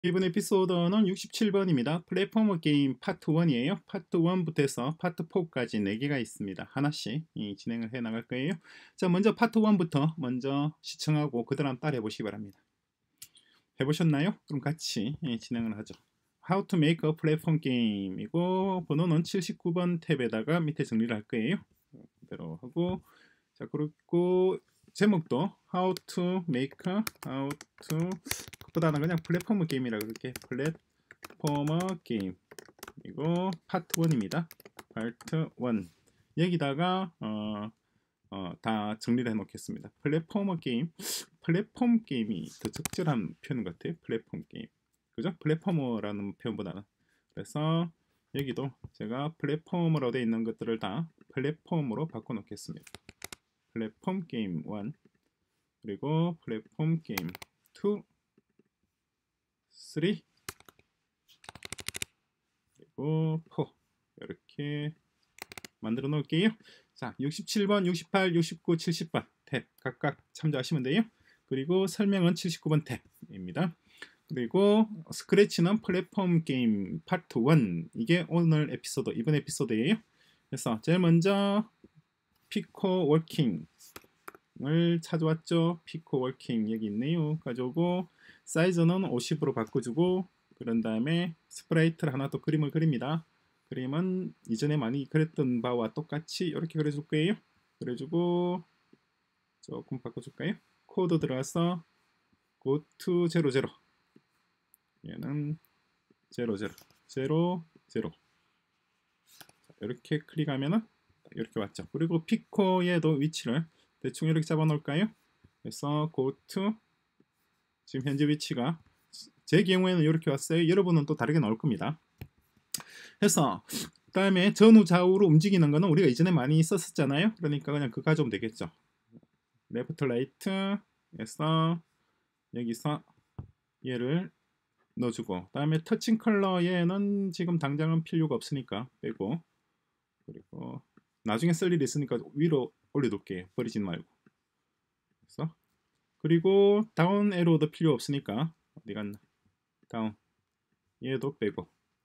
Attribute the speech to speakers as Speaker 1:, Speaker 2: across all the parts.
Speaker 1: 이번 에피소드는 67번입니다. 플랫포머 게임 파트 1이에요. 파트 1부터 해서 파트 4까지 4개가 있습니다. 하나씩 진행을 해 나갈 거예요. 자, 먼저 파트 1부터 먼저 시청하고 그 다음 따라해 보시기 바랍니다. 해보셨나요? 그럼 같이 진행을 하죠. How to make a platform game이고 번호는 79번 탭에다가 밑에 정리를 할 거예요. 그대로 하고 자, 그리고 제목도 How to make how to 그보다는 그냥 플랫포머 게임이라 그럴게. 플랫포머 게임 이거 파트 1입니다. 파트 1 여기다가 다 정리를 해 놓겠습니다. 플랫포머 게임 플랫폼 게임이 더 적절한 표현 같아요. 플랫폼 게임 그죠? 플랫포머라는 표현보다는 그래서 여기도 제가 플랫폼으로 되어 있는 것들을 다 플랫폼으로 바꿔 놓겠습니다. 플랫폼 게임 1 그리고 플랫폼 게임 2 3 그리고 4 이렇게 만들어 놓을게요. 자, 67번, 68, 69, 70번 탭 각각 참조하시면 돼요. 그리고 설명은 79번 탭입니다. 그리고 스크래치는 플랫폼 게임 파트 1 이게 오늘 에피소드 이번 에피소드예요. 그래서 제일 먼저 피코 워킹을 찾아왔죠. 피코 워킹 여기 있네요. 가져오고 사이즈는 50으로 바꿔주고 그런 다음에 스프라이트를 하나 또 그림을 그립니다. 그림은 이전에 많이 그렸던 바와 똑같이 이렇게 그려줄 거예요. 그려주고 조금 바꿔줄까요? 코드 들어가서 go to 00 얘는 00 0 0 이렇게 클릭하면은 이렇게 왔죠. 그리고 피코에도 위치를 대충 이렇게 잡아 놓을까요? 그래서 go to 지금 현재 위치가 제 경우에는 이렇게 왔어요. 여러분은 또 다르게 나올 겁니다. 그래서 그 다음에 전후 좌우로 움직이는 거는 우리가 이전에 많이 썼었잖아요. 그러니까 그냥 그거 가져오면 되겠죠. 레프트 라이트에서 여기서 얘를 넣어주고 그 다음에 터칭 컬러 얘는 지금 당장은 필요가 없으니까 빼고 그리고 나중에 쓸 일이 있으니까 위로 올려둘게요. 버리지 말고 그래서 그리고 다운 에로도 필요 없으니까 어디 갔나 다운 얘도 빼고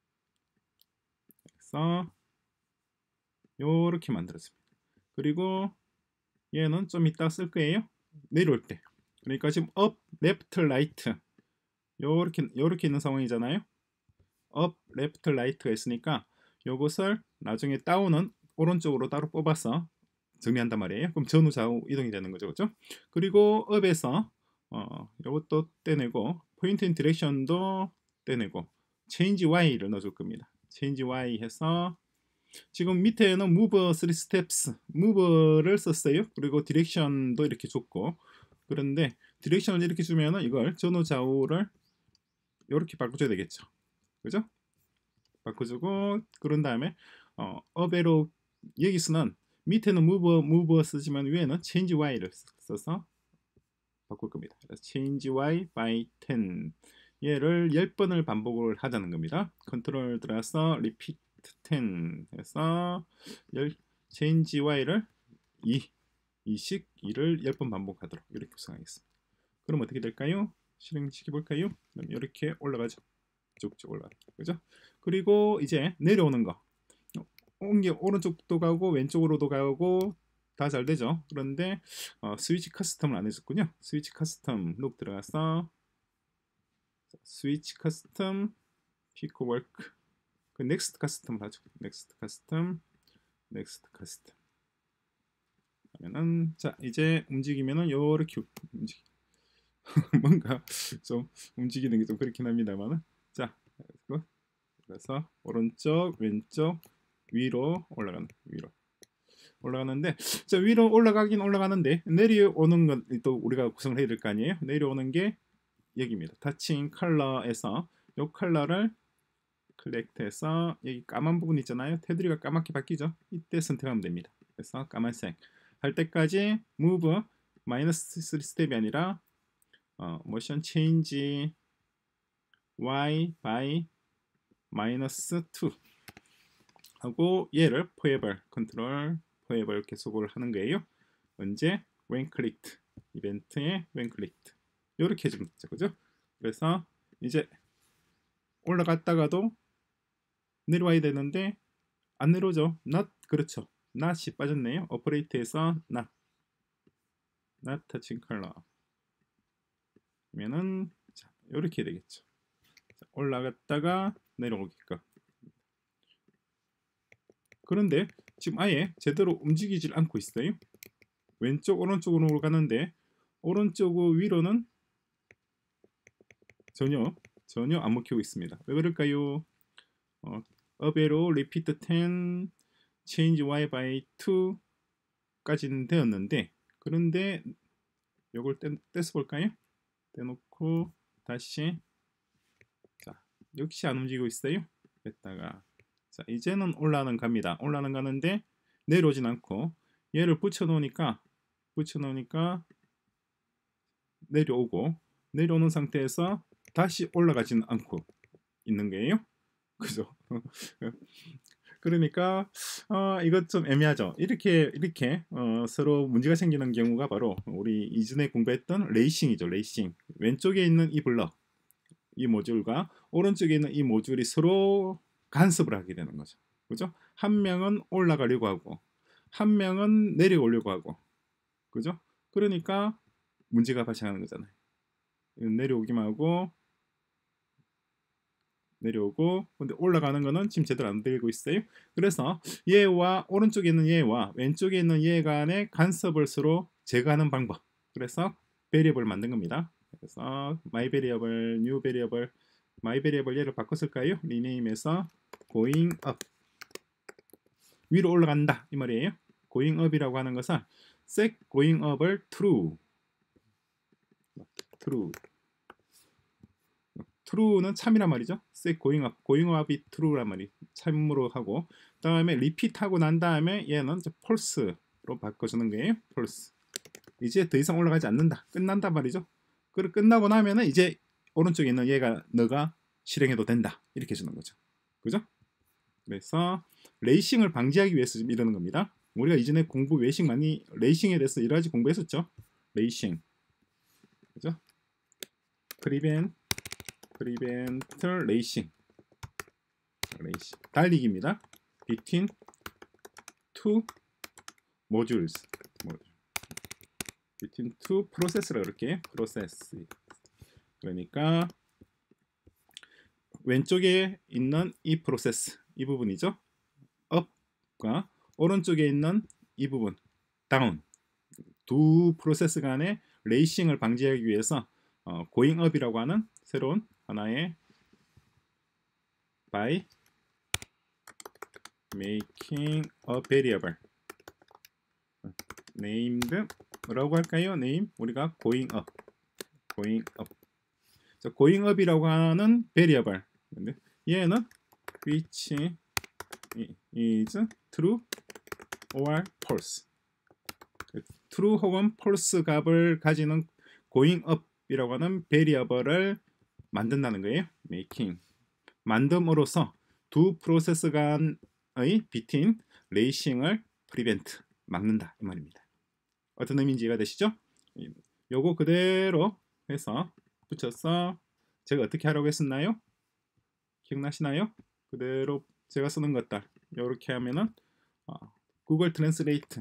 Speaker 1: 그래서 요렇게 만들었습니다. 그리고 얘는 좀 이따 쓸 거예요. 내려올 때 그러니까 지금 업, 레프트, 라이트 요렇게 있는 상황이잖아요. 업, 레프트, 라이트가 있으니까 요것을 나중에 다운은 오른쪽으로 따로 뽑아서 정리한단 말이에요. 그럼 전후 좌우 이동이 되는 거죠. 그죠? 그리고 업에서 요것도 떼내고 포인트 인 디렉션도 떼내고 체인지 Y를 넣어줄 겁니다. 체인지 Y 해서 지금 밑에는 move 3 steps move를 썼어요. 그리고 디렉션도 이렇게 줬고 그런데 디렉션을 이렇게 주면은 이걸 전후 좌우를 이렇게 바꿔줘야 되겠죠. 그죠? 바꿔주고 그런 다음에 업에로 여기서는 밑에는 move 쓰지만 위에는 change y를 써서 바꿀 겁니다. 그래서 change y by 10 얘를 10번을 반복을 하자는 겁니다. 컨트롤 들어가서 repeat 10 해서 change y를 2씩 2를 10번 반복하도록 이렇게 구성하겠습니다. 그럼 어떻게 될까요? 실행시켜 볼까요? 그럼 이렇게 올라가죠. 쭉쭉 올라가. 그죠? 그리고 이제 내려오는 거. 옮겨 오른쪽도 가고 왼쪽으로도 가고 다 잘 되죠. 그런데 스위치 커스텀을 안 해줬군요. 스위치 커스텀 룩 들어가서 스위치 커스텀 피코 워크 그 넥스트 커스텀을 하죠. 넥스트 커스텀 넥스트 커스텀 하면은 자 이제 움직이면은 요렇게 움직이 뭔가 좀 움직이는 게 좀 그렇긴 합니다만은 자 그래서 오른쪽 왼쪽 위로 올라가는 위로 올라가는데 자 위로 올라가긴 올라가는데 내려오는 건 또 우리가 구성을 해야 될 거 아니에요. 내려오는 게 여기입니다. 터칭 컬러에서 요 컬러를 클릭해서 여기 까만 부분 있잖아요. 테두리가 까맣게 바뀌죠. 이때 선택하면 됩니다. 그래서 까만색 할 때까지 move 마이너스 3 스텝이 아니라 motion change y by 마이너스 2 하고 얘를 forever 컨트롤 forever 계속을 하는 거예요. 언제? when clicked 이벤트에 when clicked 이렇게 해주면 되죠. 그죠? 그래서 이제 올라갔다가도 내려와야 되는데 안 내려오죠. not 그렇죠. not이 빠졌네요. operate에서 not touching color 그러면은 자, 이렇게 되겠죠. 자, 올라갔다가 내려오게끔. 그런데 지금 아예 제대로 움직이질 않고 있어요. 왼쪽 오른쪽으로 가는데 오른쪽 위로는 전혀 안 먹히고 있습니다. 왜 그럴까요? up arrow repeat 10 change y by 2까지는 되었는데 그런데 요걸 떼서 볼까요? 떼놓고 다시 자 역시 안 움직이고 있어요. 뺐다가 자 이제는 올라는 갑니다. 올라는 가는데 내려오진 않고 얘를 붙여놓으니까 내려오고 내려오는 상태에서 다시 올라가지는 않고 있는 거예요. 그죠? 그러니까 이것 좀 애매하죠. 이렇게 서로 문제가 생기는 경우가 바로 우리 이전에 공부했던 레이싱이죠. 레이싱. 왼쪽에 있는 이 블럭, 이 모듈과 오른쪽에 있는 이 모듈이 서로 간섭을 하게 되는 거죠. 그죠? 한 명은 올라가려고 하고 한 명은 내려오려고 하고 그죠? 그러니까 문제가 발생하는 거잖아요. 내려오기만 하고 내려오고 근데 올라가는 거는 지금 제대로 안 되고 있어요. 그래서 얘와 오른쪽에 있는 얘와 왼쪽에 있는 얘 간의 간섭을 서로 제거하는 방법. 그래서 베리어블을 만든 겁니다. 그래서 my variable, new variable, my variable 얘를 바꿨을까요? 리네임에서 going up 위로 올라간다 이 말이에요. going up이라고 하는 것은 set going up을 true true는 참이란 말이죠. set going up이 true란 말이 참으로 하고 다음에 repeat 하고 난 다음에 얘는 false로 바꿔주는 거예요. false. 이제 더 이상 올라가지 않는다. 끝난단 말이죠. 그리고 끝나고 나면은 이제 오른쪽에 있는 얘가 너가 실행해도 된다. 이렇게 해주는 거죠. 그죠? 그래서 레이싱을 방지하기 위해서 좀 이러는 겁니다. 우리가 이전에 공부 레이싱 많이 레이싱에 대해서 여러 가지 공부했었죠. 레이싱. 그죠? prevent racing 달리기입니다. between two modules between two process라 그렇게 process 그러니까 왼쪽에 있는 이 프로세스 이 부분이죠. up과 오른쪽에 있는 이 부분 down 두 프로세스 간의 레이싱을 방지하기 위해서 going up이라고 하는 새로운 하나의 by making a variable named 뭐라고 할까요? name 우리가 going up 자, going up이라고 하는 variable 근데 얘는 which is true or false true 혹은 false 값을 가지는 going up이라고 하는 variable을 만든다는 거예요. making 만듦으로써 두 프로세스 간의 between racing을 prevent 막는다 이 말입니다. 어떤 의미인지 이해가 되시죠? 요거 그대로 해서 붙여서 제가 어떻게 하라고 했었나요? 기억나시나요? 그대로 제가 쓰는 것들 이렇게 하면은 구글 트랜스레이트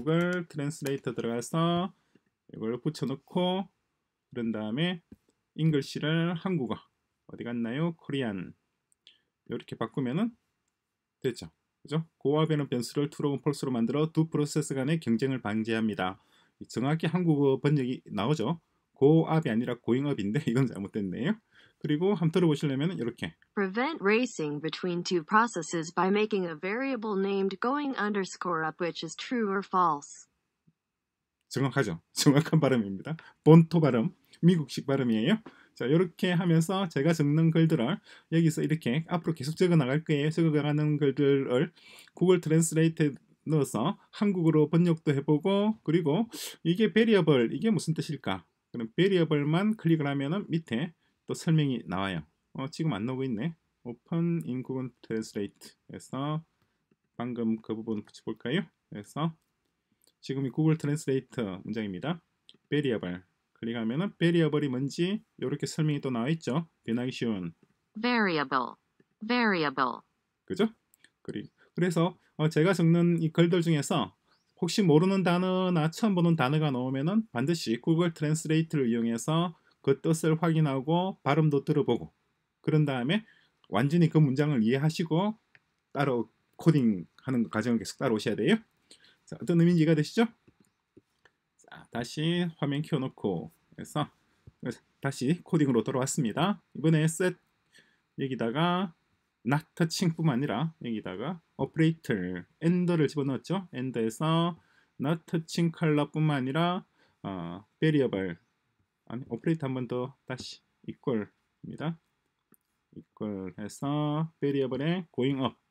Speaker 1: 들어가서 이걸 붙여놓고 그런 다음에 잉글리시를 한국어 어디 갔나요? 코리안 이렇게 바꾸면은 됐죠. 그죠? 고압에는 변수를 true 혹은 false로 만들어 두 프로세스 간의 경쟁을 방지합니다. 정확히 한국어 번역이 나오죠. 고압이 아니라 고잉업인데 이건 잘못됐네요. 그리고 한번 들어보시려면 이렇게
Speaker 2: Prevent racing between two processes by making a variable named going_up which is true or false.
Speaker 1: 정확하죠. 정확한 발음입니다. 본토 발음, 미국식 발음이에요. 자, 이렇게 하면서 제가 적는 글들을 여기서 이렇게 앞으로 계속 적어 나갈 거예요. 적어 나가는 글들을 구글 트랜스레이트에 넣어서 한국어로 번역도 해보고 그리고 이게 베리어블 이게 무슨 뜻일까? 그럼 베리어블만 클릭을 하면은 밑에 또 설명이 나와요. 지금 안 나오고 있네. 오픈 인 구글 트랜스레이트에서 방금 그 부분 붙여볼까요? 그래서 지금 이 구글 트랜스레이트 문장입니다. 베리어블 클릭하면은 베리어블이 뭔지 이렇게 설명이 또 나와 있죠. 변하기 쉬운
Speaker 2: variable, variable,
Speaker 1: 그죠? 그래서 제가 적는 이 글들 중에서 혹시 모르는 단어나 처음 보는 단어가 나오면은 반드시 구글 트랜스레이트를 이용해서 그 뜻을 확인하고 발음도 들어보고 그런 다음에 완전히 그 문장을 이해하시고 따로 코딩하는 과정을 계속 따라오셔야 돼요. 자, 어떤 의미인지 이해가 되시죠? 자, 다시 화면 켜놓고 해서 다시 코딩으로 돌아왔습니다. 이번에 set 여기다가 not touching 뿐만 아니라 여기다가 operator and를 집어넣었죠. and에서 not touching color 뿐만 아니라 variable 아니 operator 한 번 더 다시 equal입니다. equal 해서 variable에 going up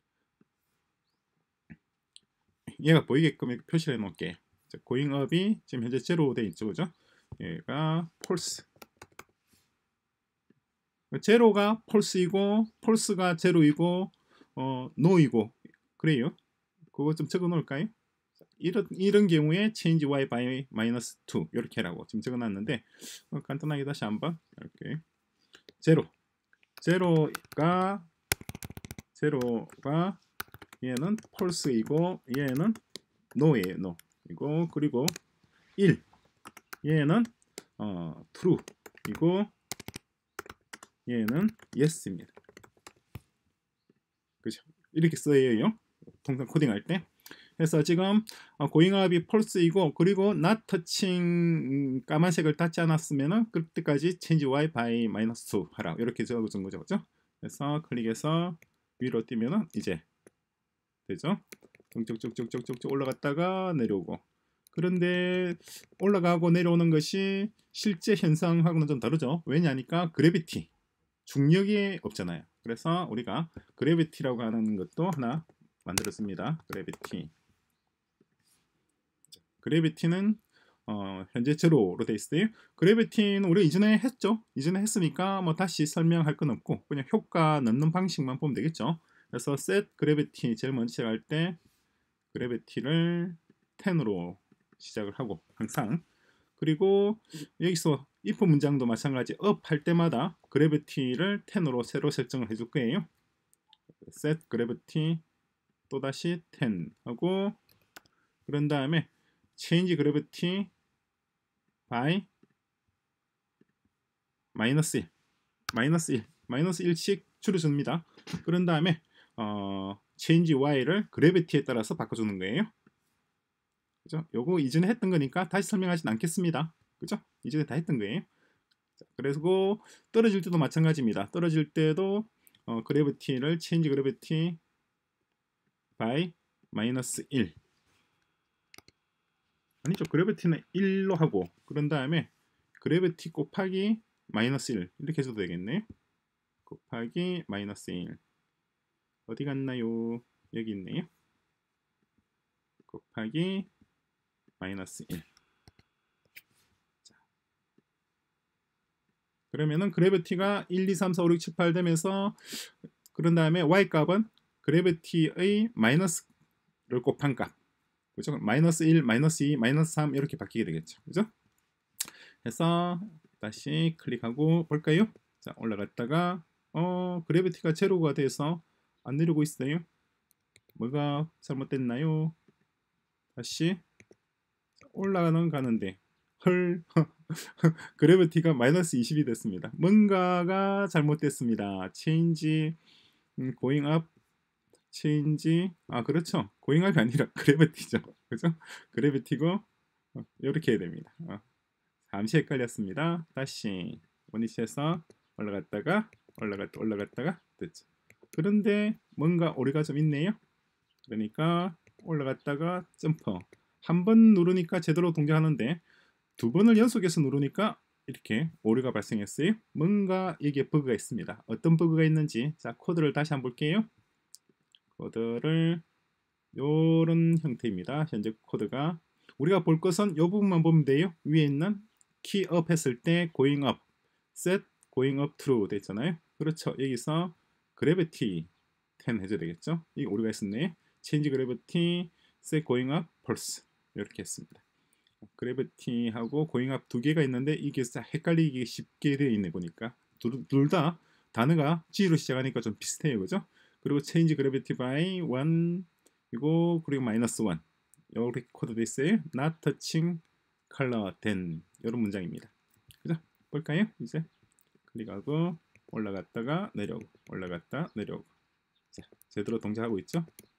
Speaker 1: 얘가 보이게끔 이렇게 표시를 해 놓을게. going up이 지금 현재 제로 돼 있죠, 그죠? 얘가 false 제로가 폴스이고 폴스가 제로이고 노이고 그래요. 그거 좀 적어 놓을까요? 이런 경우에 change y by minus 2 이렇게 라고 지금 적어 놨는데 간단하게 다시 한번 이렇게 제로가 얘는 폴스이고 얘는 노예요. 노 이고 그리고 1 얘는 true이고 얘는 yes입니다. 그죠? 이렇게 써요. 통상 코딩할 때. 그래서 지금 going up이 false이고 그리고 not touching 까만색을 닫지 않았으면은 그때까지 change y by minus 2 하라. 이렇게 적어준 거죠. 그죠? 그래서 클릭해서 위로 뛰면은 이제 되죠? 쭉쭉쭉쭉쭉 올라갔다가 내려오고. 그런데 올라가고 내려오는 것이 실제 현상하고는 좀 다르죠. 왜냐니까 그래비티 중력이 없잖아요. 그래서 우리가 그래비티라고 하는 것도 하나 만들었습니다. 그래비티는 현재 제로로 되어 있어요. 그래비티는 우리 이전에 했죠. 이전에 했으니까 뭐 다시 설명할 건 없고 그냥 효과 넣는 방식만 보면 되겠죠. 그래서 set gravity 제일 먼저 시작할 때 그래비티를 10으로 시작을 하고 항상 그리고 여기서 if 문장도 마찬가지 up 할 때마다 gravity를 10으로 새로 설정을 해줄 거예요. set gravity 또다시 10 하고 그런 다음에 change gravity by 마이너스 1씩 줄여줍니다. 그런 다음에 change y를 gravity에 따라서 바꿔주는 거예요. 그죠? 요거 이전에 했던 거니까 다시 설명하진 않겠습니다. 그죠? 이전에 다 했던 거예요. 자, 그리고 떨어질 때도 마찬가지입니다. 떨어질 때도 그래비티를 change gravity by 마이너스 1 아니죠. 그래비티는 1로 하고 그런 다음에 그래비티 곱하기 마이너스 1 이렇게 해줘도 되겠네요. 곱하기 마이너스 1 어디 갔나요? 여기 있네요. 곱하기 마이너스 1 자. 그러면은 그래비티가 1, 2, 3, 4, 5, 6, 7, 8 되면서 그런 다음에 y값은 그래비티의 마이너스를 곱한 값 그죠? 마이너스 1, 마이너스 2, 마이너스 3 이렇게 바뀌게 되겠죠. 그죠? 해서 다시 클릭하고 볼까요? 자, 올라갔다가 그래비티가 제로가 돼서 안 내려오고 있어요. 뭐가 잘못됐나요? 다시 올라가는데 헐 그래비티가 마이너스 20이 됐습니다. 뭔가가 잘못됐습니다. change going up change 그렇죠. going up이 아니라 그래비티죠. 그죠? 그래비티고 이렇게 해야 됩니다. 잠시 헷갈렸습니다. 다시 원위치에서 올라갔다가 됐죠. 그런데 뭔가 오류가 좀 있네요. 그러니까 올라갔다가 점프 한 번 누르니까 제대로 동작하는데 두 번을 연속해서 누르니까 이렇게 오류가 발생했어요. 뭔가 이게 버그가 있습니다. 어떤 버그가 있는지 자 코드를 다시 한번 볼게요. 코드를 요런 형태입니다. 현재 코드가 우리가 볼 것은 이 부분만 보면 돼요. 위에 있는 key up 했을 때 going up set going up true 돼 있잖아요. 그렇죠. 여기서 gravity 10 해줘야 되겠죠. 이 오류가 있었네. change gravity set going up false 이렇게 했습니다. gravity하고 going up 두 개가 있는데 이게 헷갈리기 쉽게 되어 있네 보니까 둘 다 단어가 G로 시작하니까 좀 비슷해요, 그죠? 그리고 change gravity by 1 이거 그리고 마이너스 1 이렇게 코드돼 있어요. not touching color then 이런 문장입니다. 그죠? 볼까요? 이제 클릭하고 올라갔다가 내려오고 올라갔다 내려오고 자, 제대로 동작하고 있죠?